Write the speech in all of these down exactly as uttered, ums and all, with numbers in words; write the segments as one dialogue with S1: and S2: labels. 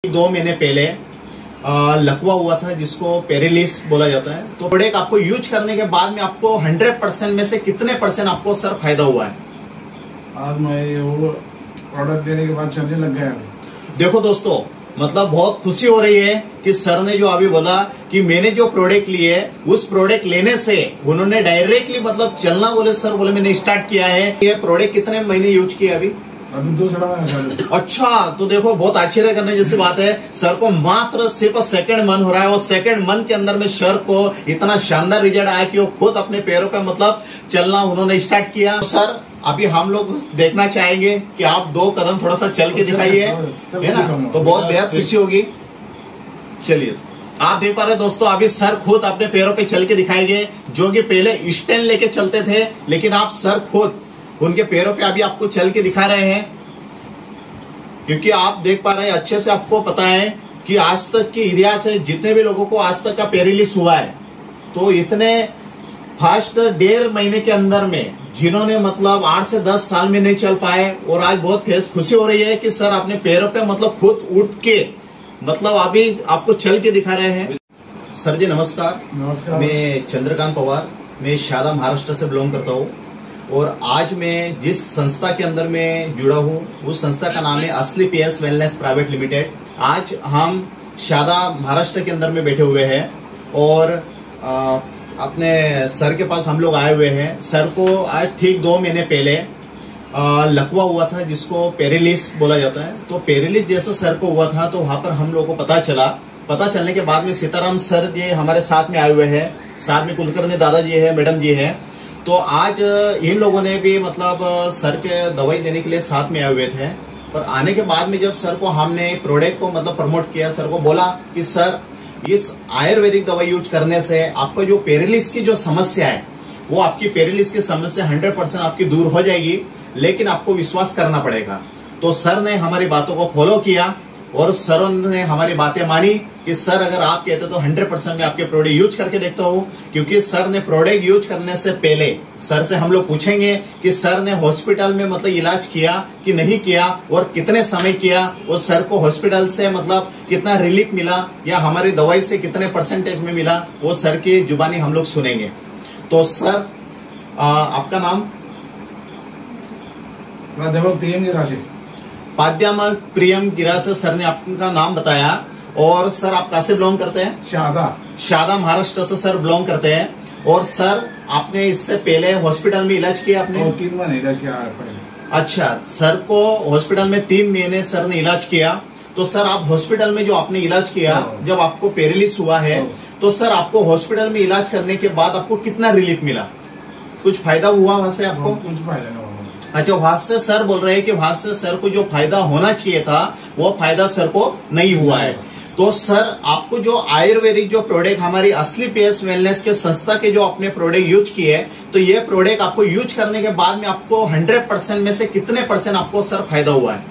S1: दो महीने पहले आ, लकवा हुआ था जिसको पेरिलिस बोला जाता है। तो प्रोडक्ट आपको यूज करने के बाद में आपको हंड्रेड परसेंट में से कितने परसेंट आपको सर फायदा हुआ है?
S2: आज मैं वो प्रोडक्ट लेने के बाद चलने लग गया।
S1: देखो दोस्तों, मतलब बहुत खुशी हो रही है कि सर ने जो अभी बोला कि मैंने जो प्रोडक्ट लिए उस प्रोडक्ट लेने से उन्होंने डायरेक्टली मतलब चलना बोले सर बोले मैंने स्टार्ट किया है। ये प्रोडक्ट कितने महीने यूज किया अभी?
S2: अभी दूसरा महीना।
S1: अच्छा, तो देखो बहुत आश्चर्य करने जैसी बात है। सर को मात्र सिर्फ सेकंड मंथ हो रहा है और सेकंड मंथ के अंदर में सर को इतना शानदार रिजल्ट आया कि वो खुद अपने पैरों पे मतलब चलना उन्होंने स्टार्ट किया। तो सर अभी हम लोग देखना चाहेंगे कि आप दो कदम थोड़ा सा चल के दिखाइए, है ना? तो बहुत बेहद खुशी होगी। चलिए, आप देख पा रहे दोस्तों, अभी सर खुद अपने पैरों पे चल के दिखाएंगे। जो कि पहले स्टैंड लेके चलते थे, लेकिन आप सर खुद उनके पैरों पे अभी आपको चल के दिखा रहे हैं। क्योंकि आप देख पा रहे हैं, अच्छे से आपको पता है कि आज तक की इतिहास है, जितने भी लोगों को आज तक का पेरिलिस हुआ है, तो इतने फास्ट डेढ़ महीने के अंदर में जिन्होंने मतलब आठ से दस साल में नहीं चल पाए, और आज बहुत फेस खुशी हो रही है कि सर अपने पैरों पे मतलब खुद उठ के मतलब अभी आपको चल के दिखा रहे हैं। सर जी नमस्कार।
S2: नमस्कार।
S1: मैं चंद्रकांत पवार, मैं शादा महाराष्ट्र से बिलोंग करता हूँ, और आज मैं जिस संस्था के अंदर में जुड़ा हूँ उस संस्था का नाम है असली पीएस वेलनेस प्राइवेट लिमिटेड। आज हम शादा महाराष्ट्र के अंदर में बैठे हुए हैं और आ, अपने सर के पास हम लोग आए हुए हैं। सर को आज ठीक दो महीने पहले आ, लकवा हुआ था जिसको पेरिलिस बोला जाता है। तो पेरिलिस जैसा सर को हुआ था, तो वहां पर हम लोगों को पता चला। पता चलने के बाद में सीताराम सर जी हमारे साथ में आए हुए हैं, साथ में कुलकर्णी दादाजी है, मैडम जी है। तो आज इन लोगों ने भी मतलब सर के दवाई देने के लिए साथ में आए हुए थे। और आने के बाद में जब सर को हमने प्रोडक्ट को मतलब प्रमोट किया, सर को बोला कि सर इस आयुर्वेदिक दवाई यूज करने से आपका जो पेरिलिस की जो समस्या है, वो आपकी पेरिलिस की समस्या हंड्रेड परसेंट आपकी दूर हो जाएगी, लेकिन आपको विश्वास करना पड़ेगा। तो सर ने हमारी बातों को फॉलो किया और सर ने हमारी बातें मानी कि सर अगर आप कहते तो हंड्रेड परसेंट में आपके प्रोडक्ट यूज करके देखता हूँ। क्योंकि सर ने प्रोडक्ट यूज करने से पहले सर से हम लोग पूछेंगे कि सर ने हॉस्पिटल में मतलब इलाज किया कि नहीं किया, और कितने समय किया, और सर को हॉस्पिटल से मतलब कितना रिलीफ मिला या हमारी दवाई से कितने परसेंटेज में मिला, वो सर की जुबानी हम लोग सुनेंगे। तो सर आ, आपका नाम?
S2: प्राध्यापक प्रियम गिरासे।
S1: प्राध्यापक प्रियम गिरासे सर ने आपका नाम बताया। और सर आप कहाँ से बिलोंग करते हैं?
S2: शादा।
S1: शादा महाराष्ट्र से सर बिलोंग करते हैं। और सर आपने इससे पहले हॉस्पिटल में इलाज किया आपने?
S2: तीन महीने इलाज किया पहले।
S1: अच्छा, सर को हॉस्पिटल में तीन महीने सर ने इलाज किया। तो सर आप हॉस्पिटल में जो आपने इलाज किया, जब आपको पेरिलिस हुआ है, तो सर आपको हॉस्पिटल में इलाज करने के बाद आपको कितना रिलीफ मिला? कुछ फायदा हुआ वहां से आपको?
S2: कुछ फायदा नहीं हुआ।
S1: अच्छा, वहां से सर बोल रहे हैं कि वहां से सर को जो फायदा होना चाहिए था वो फायदा सर को नहीं हुआ है। तो सर आपको जो आयुर्वेदिक जो प्रोडक्ट हमारी असली पीएस वेलनेस के संस्था के जो अपने प्रोडक्ट यूज किए, तो ये प्रोडक्ट आपको यूज करने के बाद में आपको हंड्रेड परसेंट में से कितने परसेंट आपको सर फायदा हुआ है?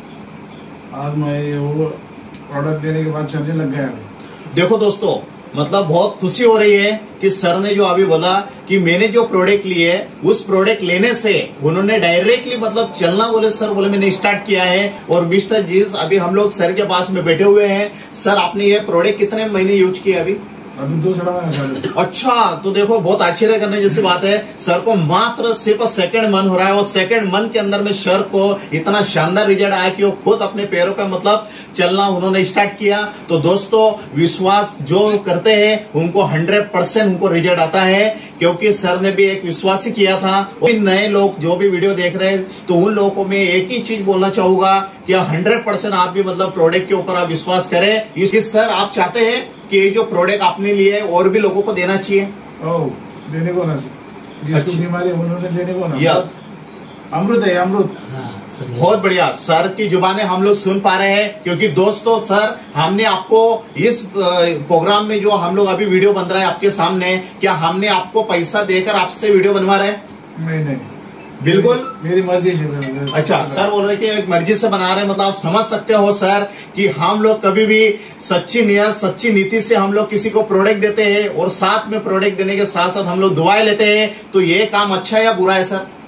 S2: आज मैं वो प्रोडक्ट लेने के बाद चलने लग गया।
S1: देखो दोस्तों, मतलब बहुत खुशी हो रही है कि सर ने जो अभी बोला कि मैंने जो प्रोडक्ट लिए उस प्रोडक्ट लेने से उन्होंने डायरेक्टली मतलब चलना बोले सर बोले मैंने स्टार्ट किया है। और मिस्टर जी अभी हम लोग सर के पास में बैठे हुए हैं। सर आपने ये प्रोडक्ट कितने महीने यूज किया अभी?
S2: अभी दूसरा महीना।
S1: अच्छा, तो देखो बहुत आश्चर्य करने जैसी बात है। सर को मात्र सिर्फ सेकंड मंथ हो रहा है और सेकंड मंथ के अंदर में सर को इतना शानदार रिजल्ट आया कि वो खुद अपने पैरों पे मतलब चलना उन्होंने स्टार्ट किया। तो दोस्तों, विश्वास जो करते हैं उनको हंड्रेड परसेंट उनको रिजल्ट आता है, क्योंकि सर ने भी एक विश्वास ही किया था। नए लोग जो भी वीडियो देख रहे हैं, तो उन लोगों को मैं एक ही चीज बोलना चाहूंगा कि हंड्रेड परसेंट आप भी मतलब प्रोडक्ट के ऊपर आप विश्वास करें। इसलिए सर आप चाहते हैं कि ये जो प्रोडक्ट आपने लिए और भी लोगों को देना चाहिए?
S2: ओ, लेने को ना, जिसको बीमारी उन्होंने लेने को ना।
S1: यस,
S2: अमृत है अमृत।
S1: बहुत बढ़िया, सर की जुबानें हम लोग सुन पा रहे हैं। क्योंकि दोस्तों, सर हमने आपको इस प्रोग्राम में जो हम लोग अभी वीडियो बन रहा है आपके सामने, क्या हमने आपको पैसा देकर आपसे वीडियो बनवा रहे हैं?
S2: नहीं नहीं,
S1: बिल्कुल
S2: मेरी मर्जी से।
S1: अच्छा, सर बोल रहे कि एक मर्जी से बना रहे हैं, मतलब आप समझ सकते हो सर कि हम लोग कभी भी सच्ची नियत सच्ची नीति से हम लोग किसी को प्रोडक्ट देते हैं, और साथ में प्रोडक्ट देने के साथ साथ हम लोग दुआएं लेते हैं। तो ये काम अच्छा है या बुरा है सर?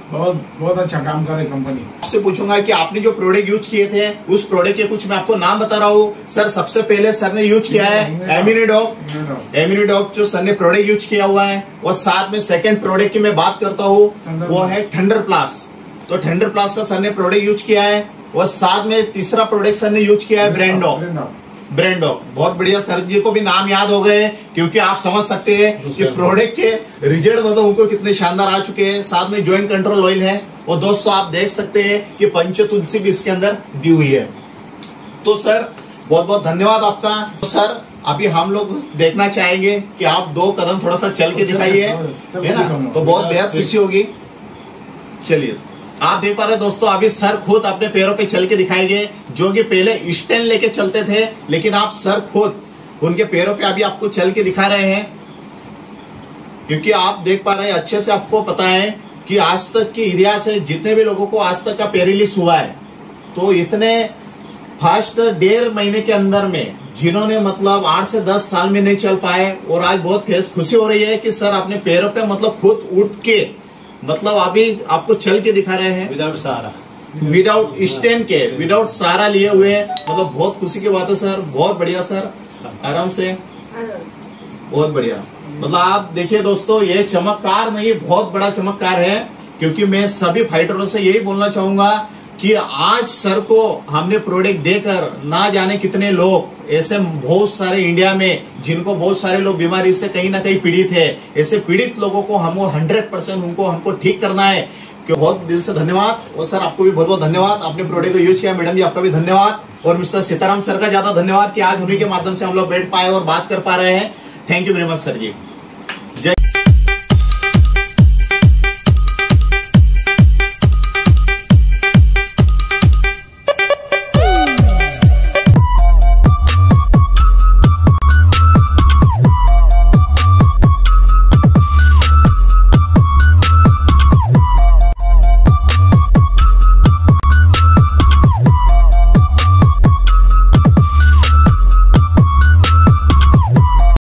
S2: बहुत बहुत अच्छा काम कर रही कंपनी।
S1: आपसे पूछूंगा कि आपने जो प्रोडक्ट यूज किए थे उस प्रोडक्ट के कुछ मैं आपको नाम बता रहा हूँ। सर सबसे पहले सर ने यूज किया है एम्यूनिडॉग। एम्यूनिडॉग जो सर ने प्रोडक्ट यूज किया हुआ है, और साथ में सेकंड प्रोडक्ट की मैं बात करता हूँ वो है थंडर प्लस। तो थंडर प्लस का सर ने प्रोडक्ट यूज किया है, और साथ में तीसरा प्रोडक्ट सर ने यूज किया है ब्रेंडॉग। ब्रेंडॉग बहुत बढ़िया। सर जी को भी नाम याद हो गए, क्योंकि आप समझ सकते हैं कि प्रोडक्ट के रिजल्ट मतलब उनको कितने शानदार आ चुके हैं। साथ में जॉइंट कंट्रोल ऑयल है, और दोस्तों आप देख सकते हैं कि पंच तुलसी भी इसके अंदर दी हुई है। तो सर बहुत बहुत धन्यवाद आपका। तो सर अभी हम लोग देखना चाहेंगे कि आप दो कदम थोड़ा सा चल के दिखाइए, है ना, तो बहुत बेहद खुशी होगी। चलिए, आप देख पा रहे दोस्तों अभी सर खुद अपने पैरों पे चल के दिखाएंगे, जो कि पहले स्टैंड लेके चलते थे, लेकिन आप सर खुद उनके पैरों पे अभी आपको चल के दिखा रहे हैं। क्योंकि आप देख पा रहे हैं, अच्छे से आपको पता है कि आज तक की इतिहास है, जितने भी लोगों को आज तक का पैरालिसिस हुआ है, तो इतने फास्ट डेढ़ महीने के अंदर में जिन्होंने मतलब आठ से दस साल में नहीं चल पाए, और आज बहुत खुशी हो रही है कि सर अपने पैरों पे मतलब खुद उठ के मतलब अभी आपको चल के दिखा रहे हैं
S3: विदाउट सहारा,
S1: विदाउट स्टैंड के, विदाउट सहारा लिए हुए हैं। मतलब बहुत खुशी की बात है सर, बहुत बढ़िया सर, आराम से, बहुत बढ़िया। मतलब आप देखिए दोस्तों, ये चमत्कार नहीं, बहुत बड़ा चमत्कार है। क्योंकि मैं सभी फाइटरों से यही बोलना चाहूंगा कि आज सर को हमने प्रोडक्ट देकर ना जाने कितने लोग ऐसे बहुत सारे इंडिया में, जिनको बहुत सारे लोग बीमारी से कहीं ना कहीं पीड़ित है, ऐसे पीड़ित लोगों को हम हंड्रेड परसेंट उनको हमको ठीक करना है। क्यों बहुत दिल से धन्यवाद। और सर आपको भी बहुत बहुत धन्यवाद, आपने प्रोडक्ट को यूज किया। मैडम जी आपका भी धन्यवाद, और मिस्टर सीताराम सर का ज्यादा धन्यवाद कि आज उन्हीं के माध्यम से हम लोग बैठ पाए और बात कर पा रहे हैं। Thank you very much sir ji.